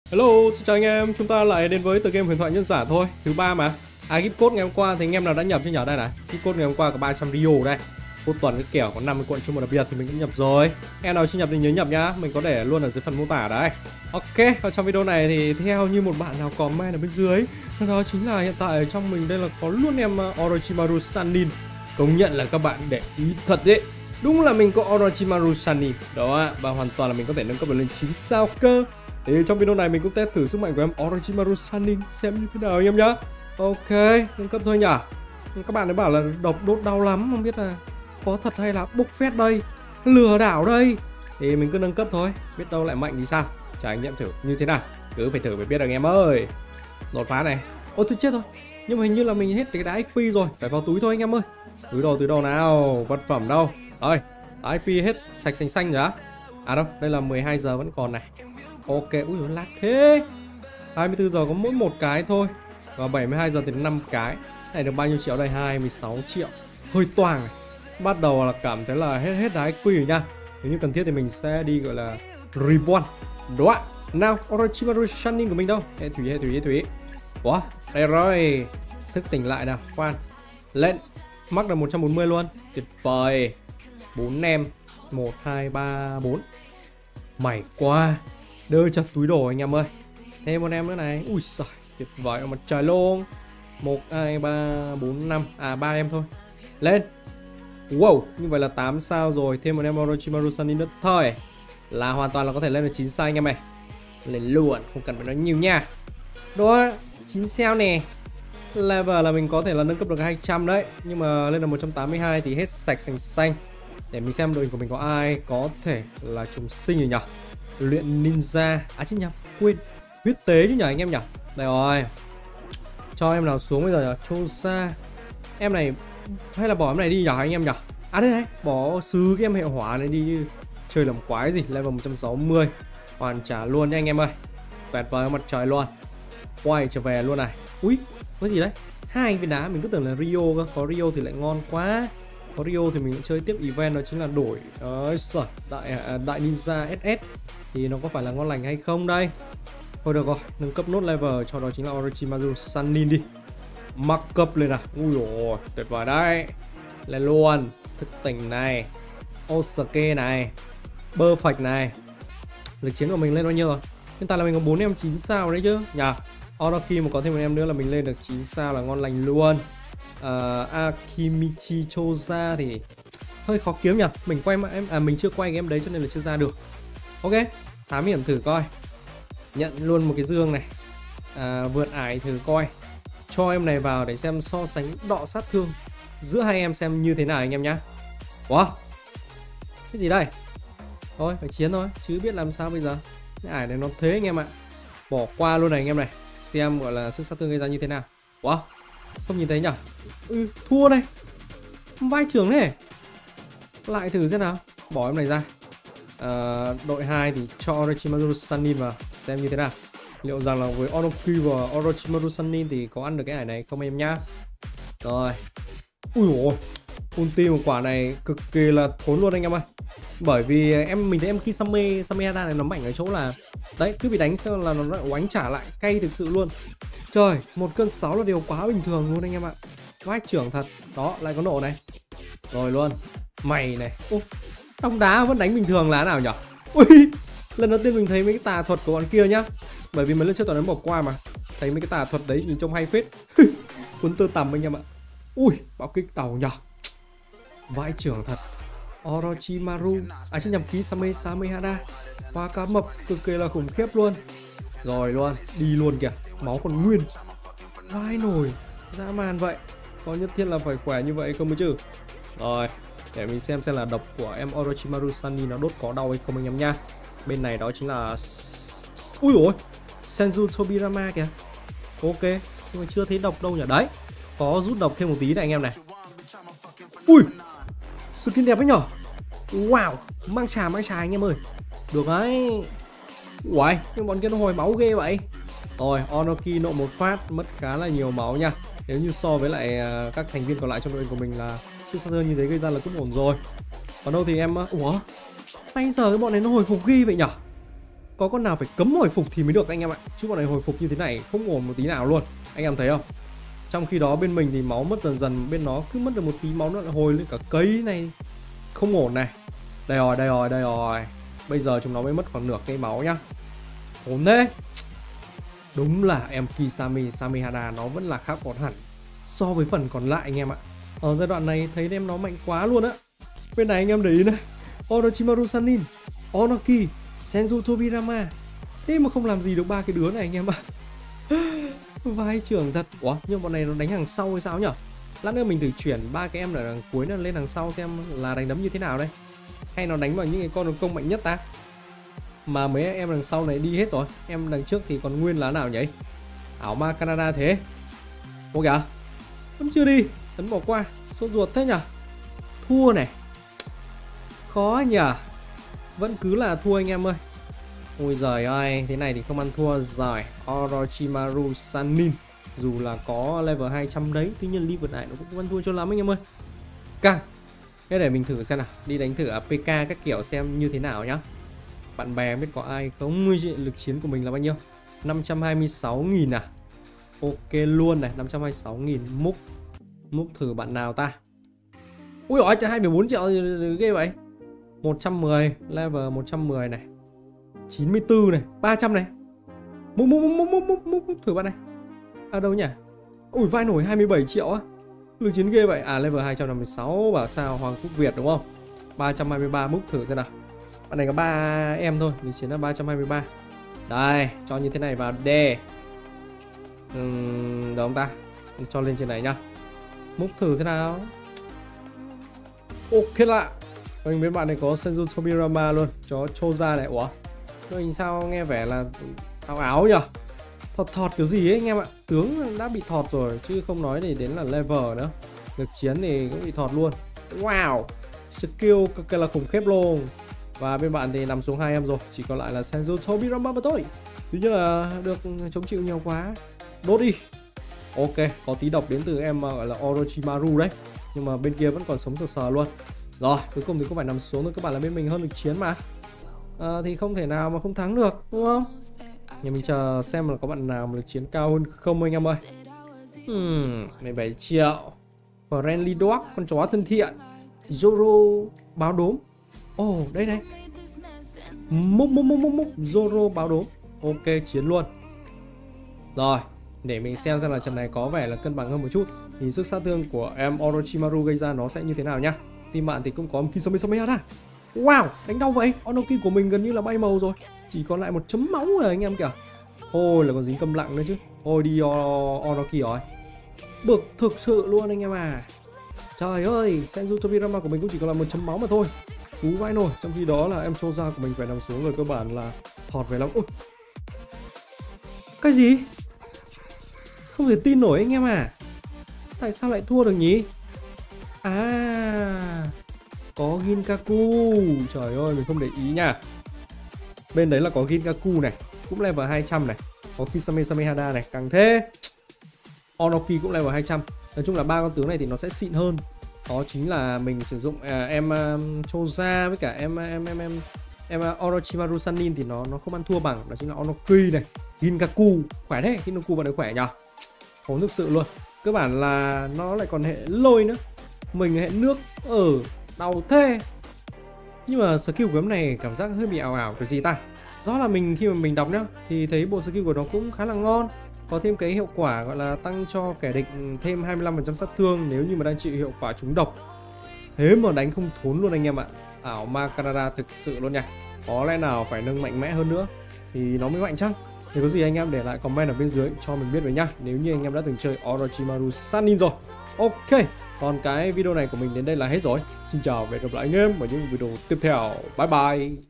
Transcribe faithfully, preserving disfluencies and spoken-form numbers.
Hello, xin chào anh em, chúng ta lại đến với tựa game huyền thoại nhân giả thôi, thứ ba mà. À, gift code ngày hôm qua thì anh em nào đã nhập chưa nhở? Đây này, gift code ngày hôm qua có ba trăm Rio đây. Một tuần cái kiểu có năm mươi cuộn chung một đặc biệt thì mình cũng nhập rồi. Em nào chưa nhập thì nhớ nhập nhá, mình có để luôn ở dưới phần mô tả đấy. Ok, và trong video này thì theo như một bạn nào comment ở bên dưới, đó chính là hiện tại ở trong mình đây là có luôn em Orochimaru Sannin. Công nhận là các bạn để ý thật đấy. Đúng là mình có Orochimaru Sannin đó, và hoàn toàn là mình có thể nâng cấp lên chín sao cơ. Thì trong video này mình cũng test thử sức mạnh của em Orochimaru Sannin xem như thế nào anh em nhá. Ok, nâng cấp thôi nhỉ. Các bạn ấy bảo là độc đốt đau lắm, không biết là có thật hay là bốc phét đây, lừa đảo đây. Thì mình cứ nâng cấp thôi, biết đâu lại mạnh thì sao. Trải nghiệm thử như thế nào, cứ phải thử mới biết anh em ơi. Đột phá này, ôi tôi chết rồi. Nhưng mà hình như là mình hết cái đá ích pê rồi, phải vào túi thôi anh em ơi. Túi đồ, túi đồ nào, vật phẩm đâu. Rồi, đá ích pê hết sạch xanh xanh rồi á. À đâu, đây là mười hai giờ vẫn còn này. Ok, ui dồi lag thế. hai mươi tư giờ có mỗi một cái thôi. Và bảy mươi hai giờ thì năm cái. Này được bao nhiêu triệu đây? hai mươi sáu triệu. Hơi toàng này. Bắt đầu là cảm thấy là hết hết đá ích pê rồi nha. Nếu như cần thiết thì mình sẽ đi gọi là reborn. Đó. Nào, Orochimaru Sannin của mình đâu? Hệ thủy, hệ thủy, hệ thủy. Ủa, đây rồi. Thức tỉnh lại nào, khoan. Lên. Mắc được một trăm bốn mươi luôn. Tuyệt vời. bốn em. một, hai, ba, bốn. Mày quá. Đơ chặt túi đồ anh em ơi. Thêm một em nữa này. Ui giời, tuyệt vời mặt trời luôn. Một, hai, ba, bốn, năm. À ba em thôi. Lên. Wow, như vậy là tám sao rồi. Thêm một em Orochimaru Sannin nữa thôi là hoàn toàn là có thể lên được chín sao anh em này. Lên luôn, không cần phải nói nhiều nha. Đó, chín sao nè. Level là mình có thể là nâng cấp được hai trăm đấy. Nhưng mà lên là một trăm tám mươi hai thì hết sạch xanh xanh. Để mình xem đội hình của mình có ai có thể là trùng sinh rồi nhỉ. Luyện ninja. À chứ nhầm, quên. Huyết tế chứ nhỉ anh em nhỉ. Đây rồi. Cho em nào xuống bây giờ nhỉ. Chosa. Em này hay là bỏ em này đi nhỉ anh em nhỉ. À đây này, bỏ xứ cái em hệ hỏa này đi chứ. Chơi làm quái gì. Level một trăm sáu mươi. Hoàn trả luôn nha anh em ơi. Tuyệt vời mặt trời luôn. Quay trở về luôn này. Ui, cái gì đấy? Hai viên đá, mình cứ tưởng là Rio cơ. Có Rio thì lại ngon quá. Có Rio thì mình chơi tiếp event đó chính là đổi Ôi giời, đại, đại ninja ét ét. Thì nó có phải là ngon lành hay không đây. Thôi được rồi, nâng cấp nốt level cho đó chính là Orochimaru Sannin đi. Mắc cấp lên nào. Ui dồi, tuyệt vời đấy. Lên luôn. Thức tỉnh này, Osake này, bơ phạch này. Lực chiến của mình lên bao nhiêu rồi? Hiện tại là mình có bốn em chín sao đấy chứ nhỉ. Orochi mà có thêm một em nữa là mình lên được chín sao là ngon lành luôn. uh, Akimichi Choza thì hơi khó kiếm nhỉ. Mình quay mà em à mình chưa quay cái em đấy cho nên là chưa ra được. Ok, thám hiểm thử coi. Nhận luôn một cái dương này. à, Vượt ải thử coi. Cho em này vào để xem so sánh đọ sát thương giữa hai em xem như thế nào anh em nhá. Wow, cái gì đây? Thôi phải chiến thôi chứ biết làm sao bây giờ. Cái ải này nó thế anh em ạ. Bỏ qua luôn này anh em này. Xem gọi là sức sát thương gây ra như thế nào. Wow, không nhìn thấy nhỉ. Ừ, thua này. Vai trưởng này. Lại thử xem nào. Bỏ em này ra. à, Đội hai thì cho Orochimaru Sannin vào xem như thế nào. Liệu rằng là với Orochi và Orochimaru Sannin thì có ăn được cái ải này không em nhá. Rồi. Ui dồi, ulti một quả này cực kỳ là thốn luôn anh em ơi. Bởi vì em mình thấy em Kisame Samehada này nó mạnh ở chỗ là đấy, cứ bị đánh xong là nó lại oánh trả lại, cay thực sự luôn. Trời, một cân sáu là điều quá bình thường luôn anh em ạ. Vách trưởng thật. Đó, lại có nổ này. Rồi luôn. Mày này. Ô, trong đá vẫn đánh bình thường là thế nào nhỉ? Ui, lần đầu tiên mình thấy mấy cái tà thuật của bọn kia nhá. Bởi vì mình lên chơi toàn đánh bỏ qua mà. Thấy mấy cái tà thuật đấy nhìn trông hay phết. Cuốn tơ tằm anh em ạ. Ui, bão kích đầu nhỉ. Vãi trưởng thật. Orochimaru, à chứ nhầm, Kisame Samehada. Và cá mập cực kỳ là khủng khiếp luôn. Rồi luôn, đi luôn kìa. Máu còn nguyên. Vai nổi, dã man vậy. Có nhất thiết là phải khỏe như vậy không mới chứ. Rồi, để mình xem xem là độc của em Orochimaru Sannin nó đốt có đau hay không anh em nha. Bên này đó chính là... Ui dồi, Senju Tobirama kìa. Ok, nhưng mà chưa thấy độc đâu nhỉ. Đấy, có rút độc thêm một tí này anh em này. Ui, skin đẹp ấy nhở. Wow, mang trà mang trà anh em ơi. Được đấy. Uầy, nhưng bọn kia nó hồi máu ghê vậy. Rồi, Onoki nộ một phát mất khá là nhiều máu nha. Nếu như so với lại uh, các thành viên còn lại trong đội của mình là sức sát thương như thế gây ra là cũng ổn rồi. Còn đâu thì em... Ủa, bây giờ cái bọn này nó hồi phục ghi vậy nhở. có con nào phải cấm hồi phục thì mới được anh em ạ. Chứ bọn này hồi phục như thế này không ổn một tí nào luôn. Anh em thấy không? Trong khi đó bên mình thì máu mất dần dần, bên nó cứ mất được một tí máu nữa là hồi lên cả cây này. Không ổn này. Đây rồi, đây rồi, đây rồi. Bây giờ chúng nó mới mất khoảng nửa cây máu nhá. Ổn thế. Đúng là em Kisame Samehada nó vẫn là khác còn hẳn so với phần còn lại anh em ạ. Ở giai đoạn này thấy em nó mạnh quá luôn á. Bên này anh em để ý này, Orochimaru Sannin, Onoki, Senju Tobirama. Thế mà không làm gì được ba cái đứa này anh em ạ. Vai trưởng thật. Ủa nhưng bọn này nó đánh hàng sau hay sao nhở? Lát nữa mình thử chuyển ba cái em ở đằng cuối nó lên đằng sau xem là đánh đấm như thế nào đây. Hay nó đánh vào những cái con đồn công mạnh nhất ta? Mà mấy em đằng sau này đi hết rồi. Em đằng trước thì còn nguyên là nào nhỉ? Ảo ma Canada thế. Ủa kìa, vẫn chưa đi. Tấn bỏ qua, sốt ruột thế nhở? Thua này. Khó nhở? Vẫn cứ là thua anh em ơi. Ôi giời ơi, thế này thì không ăn thua rồi. Orochimaru Sannin dù là có level hai trăm đấy, tuy nhiên level lại nó cũng không ăn thua cho lắm anh em ơi. Càng. Thế để mình thử xem nào, đi đánh thử pê ca các kiểu xem như thế nào nhá. Bạn bè biết có ai không? Lực chiến của mình là bao nhiêu? năm trăm hai mươi sáu nghìn à? Ok luôn này, năm trăm hai mươi sáu nghìn. Múc Múc thử bạn nào ta? Ui ôi, hai phẩy bốn triệu ghê vậy. Một trăm mười, level một trăm mười này, chín mươi tư này, ba trăm này. Múc múc múc múc múc múc múc thử bạn này. À đâu nhỉ? Ui vai nổi hai mươi bảy triệu á. Lực chiến ghê vậy. À level hai trăm năm mươi sáu bảo sao Hoàng Quốc Việt đúng không? ba trăm hai mươi ba múc thử xem nào. Bạn này có ba em thôi, lực chiến là ba trăm hai mươi ba. Đây, cho như thế này vào D. Ừm, được không ta? Cho lên trên này nhá. Múc thử xem nào. Ok lạ. Mình biết bạn này có Senju Tobirama luôn. Cho Choza này. Ủa? Mình sao nghe vẻ là áo áo nhỉ? Thọt thọt kiểu gì ấy anh em ạ. Tướng đã bị thọt rồi chứ không nói thì đến là level nữa. Lực chiến thì cũng bị thọt luôn. Wow, skill cực kỳ là khủng khiếp luôn. Và bên bạn thì nằm xuống hai em rồi, chỉ còn lại là Senju Tobirama mà thôi. Tuy nhiên là được chống chịu nhiều quá. Đốt đi. Ok, có tí độc đến từ em gọi là Orochimaru đấy. Nhưng mà bên kia vẫn còn sống sờ sờ luôn. Rồi, cuối cùng thì cũng phải nằm xuống thôi, các bạn là bên mình hơn lực chiến mà. À, thì không thể nào mà không thắng được, đúng không? Nhưng mình chờ xem là có bạn nào mà lực chiến cao hơn không anh em ơi. Hmm, mười bảy triệu. Friendly Dog, con chó thân thiện. Zoro báo đốm. Ồ, oh, đây này. Múc múc múc múc múc Zoro báo đốm. Ok, chiến luôn. Rồi, để mình xem xem là trận này có vẻ là cân bằng hơn một chút. Thì sức sát thương của em Orochimaru gây ra nó sẽ như thế nào nhá. Team bạn thì cũng có Kisame Samehada. Wow, đánh đau vậy. Onoki của mình gần như là bay màu rồi. Chỉ còn lại một chấm máu rồi anh em kìa. Ôi là còn dính câm lặng nữa chứ. Ôi đi Onoki rồi. Bực thực sự luôn anh em à. Trời ơi, Senju Tobirama của mình cũng chỉ còn là một chấm máu mà thôi. Cú vãi nổi. Trong khi đó là em Choza của mình phải nằm xuống rồi, cơ bản là thọt về lắm. Ui. Cái gì? Không thể tin nổi anh em à. Tại sao lại thua được nhỉ? À, có Ginkaku. Trời ơi, mình không để ý nha. Bên đấy là có Ginkaku này, cũng level hai trăm này. Có Kisame Samehada này, càng thế. Onoki cũng level hai trăm. Nói chung là ba con tướng này thì nó sẽ xịn hơn. Đó chính là mình sử dụng à, em um, Choza với cả em em em em em uh, Orochimaru Sannin thì nó nó không ăn thua bằng. Đó chính là Onoki này, Ginkaku. Khỏe thế, Ginkaku bạn ấy khỏe nhỉ. Khốn thực sự luôn. Cơ bản là nó lại còn hệ lôi nữa, mình hệ nước. Ở ừ, đau thế. Nhưng mà skill của em này cảm giác hơi bị ảo ảo cái gì ta. Do là mình khi mà mình đọc nhá thì thấy bộ skill của nó cũng khá là ngon. Có thêm cái hiệu quả gọi là tăng cho kẻ địch thêm hai mươi lăm phần trăm sát thương nếu như mà đang chịu hiệu quả trúng độc. Thế mà đánh không thốn luôn anh em ạ. Ảo ma Canada thực sự luôn nha. Có lẽ nào phải nâng mạnh mẽ hơn nữa thì nó mới mạnh chăng. Nếu có gì anh em để lại comment ở bên dưới cho mình biết với nhá. Nếu như anh em đã từng chơi Orochimaru Sannin rồi. Ok, còn cái video này của mình đến đây là hết rồi. Xin chào và hẹn gặp lại anh em ở những video tiếp theo. Bye bye.